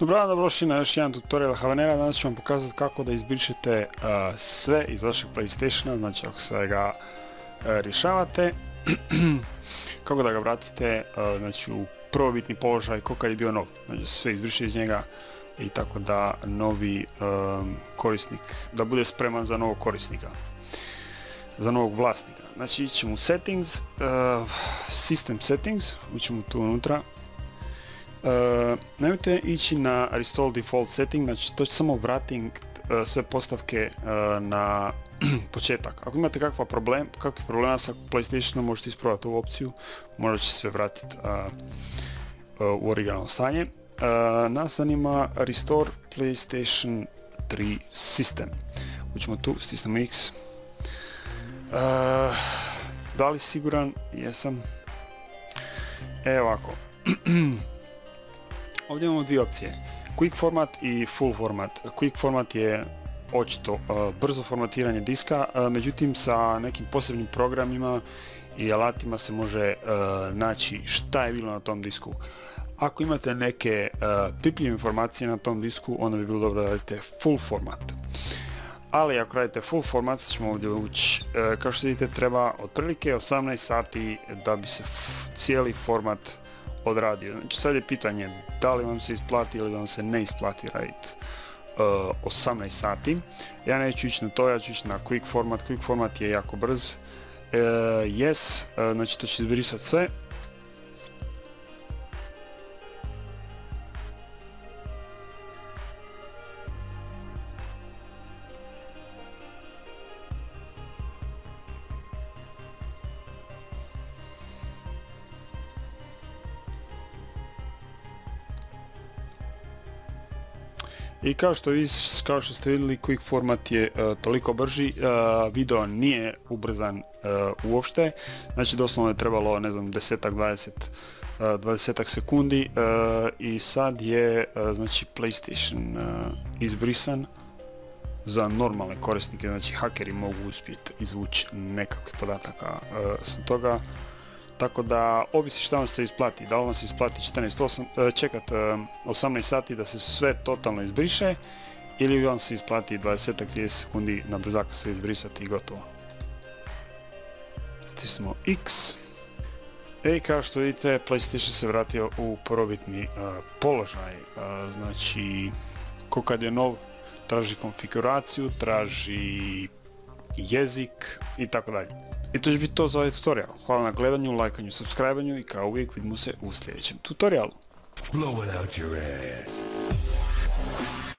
Dobrodošli na još jedan tutorial Habanera. Danas ću vam pokazati kako da izbrišete sve iz vašeg PlayStationa, znači ako sve ga rješavate, kako da ga vratite znači, u prvobitni položaj kao kad je bio nov, znači sve izbriše iz njega i tako da novi korisnik, da bude spreman za novog korisnika, za novog vlasnika. Znači ićemo u settings, system settings, ućemo tu unutra. Nemojte ići na restore default setting, znači to će samo vratiti sve postavke na početak. Ako imate kakvih problema sa PlayStationom, možete isprobati ovu opciju, možda će sve vratiti u originalno stanje. Nas zanima restore PlayStation 3 system. Uđemo tu, stisnemo X. Da li siguran? Jesam. Evo ovako. Ovdje imamo dvije opcije, Quick format i Full format. Quick format je očito brzo formatiranje diska, međutim sa nekim posebnim programima i alatima se može naći šta je bilo na tom disku. Ako imate neke pipljive informacije na tom disku, onda bi bilo dobro da radite Full format. Ali ako radite Full format, ćemo ovdje ući, kao što vidite treba otprilike 18 sati da bi se cijeli format odradio. Znači sad je pitanje da li vam se isplati ili vam se ne isplati raditi 18 sati. Ja neću ići na to, ja ću ići na Quick format. Quick format je jako brz. Yes, znači to će izbrisati sve. I kao što ste vidjeli, Quick format je toliko brži, video nije ubrzan uopšte, znači doslovno je trebalo, ne znam, 20-ak sekundi i sad je znači PlayStation izbrisan za normalne korisnike, znači hakeri mogu uspjeti izvući nekakvih podataka sa toga. Tako da ovisi šta vam se isplati, da li vam se isplati čekat 18 sati da se sve totalno izbriše ili vam se isplati 20-30 sekundi na brzaka se izbrisati i gotovo. Stisnemo X. I kao što vidite, PlayStation se vratio u prvobitni položaj, znači ko kad je nov, traži konfiguraciju, traži jezik i tako dalje. I to će biti to za ovaj tutorial. Hvala na gledanju, lajkanju, subscribanju i kao uvijek vidimo se u sljedećem tutorialu.